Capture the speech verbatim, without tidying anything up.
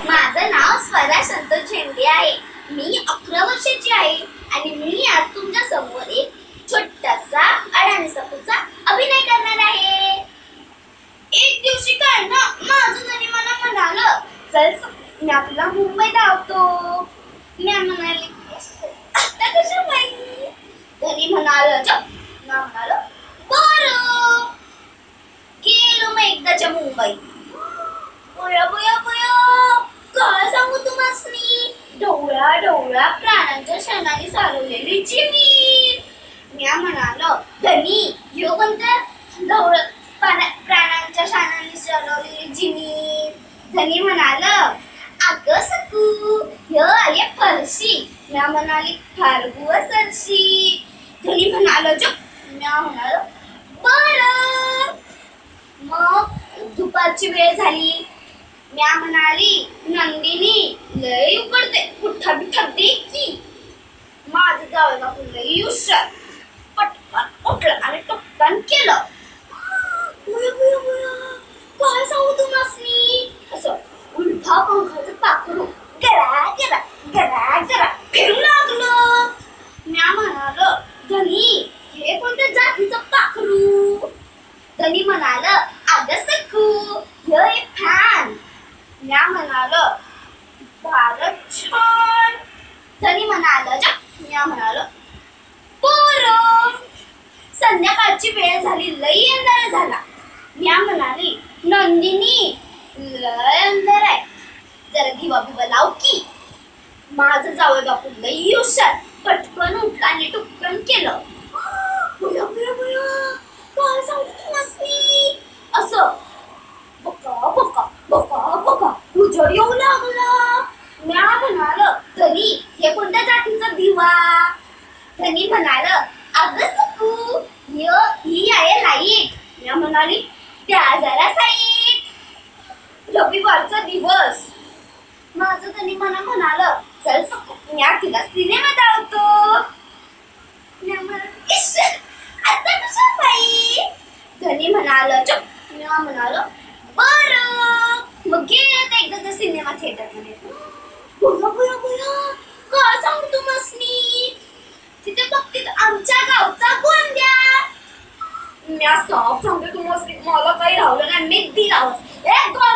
माझं नाव स्वरा संतोष झेंडे आहे. मी अकरा वर्षाची आहे आणि मी आज तुमच्या समोर एक छोटासा अडाणी सपूचा अभिनय करणार आहे. एक दिवशी काय ना माझं जणी मला म्हणालं, चल मी आपला मुंबई धावतो. मी म्हणाले आता कसं माहिती. धनी म्हणाल ना म्हणाल बरं. गेलो मग एकदाच्या मुंबई. बया बया बया काय सांगू तुम्हासनी. ढवळ्या ढवळ्या प्राण्यांच्या क्षणाने सारवलेली जमीन. मी म्हणालो धनी ह्यो कोणतं ढवळ प्राण्यांच्या क्षणाने सारवलेली जमीन. धनी म्हणाल अगं सकू ह्यो आहे फरशी. मी म्हणाली फारगुवा सरशी. धनी म्हणाल जो मी म्हणालो बरं. मग दुपारची वेळ झाली. मी म्हणाली नंदिनी लय उकडते पुठ्ठा बिठ्ठा दे की. माझं जावं बापू लय हुशार. पटकन उठलं आणि टपकन केलं. बुया बुया बुया काय सांगू तुम्हासनी. असं उलटा पंखाचं पाखरू गरा गरा गरा गरा फिरू लागलं. मी म्हणाल धनी हे कोणत्या जातीचं पाखरू. धनी म्हणाल अगं सकू ह्यो एक फॅन. मी म्हणाल फारच छान. धनी म्हणाल जा. मी म्हणाल बरं. संध्याकाळची वेळ झाली लई अंधार झाला. मी म्हणाली नंदिनी लय अंधार आहे जरा दिवा बिवा लाव की. माझं जावं बापू लई हुशार. पटकन उठलं आणि टुपकन केलं. बुया बुया बुया काय सांगू तुम्हासनी. असं बका बका बका बका उजेड येऊ लागला. मी म्हणाल धनी हे कोणत्या जातीचा दिवा. धनी म्हणाल अगं सकू ही आहे लाईट. मी म्हणाली त्या जरा साईट. रविवारचा दिवस. माझं धनी मला म्हणाल चल सकू मी तिला सिनेमा धावतो. मी म्हणाल आता कसं बाई. धनी म्हणाल चुप. मी म्हणाल बरं. मग गेलं एकदा सिनेमा थिएटर मध्ये. बुया बुया बुया काय सांगू तुम्हासनी. तिथे बघतील आमच्या गावचा गोंद्या. मी साफ सांगते तुम्हासनी मला काही राहिलं नाही. मी दिला ए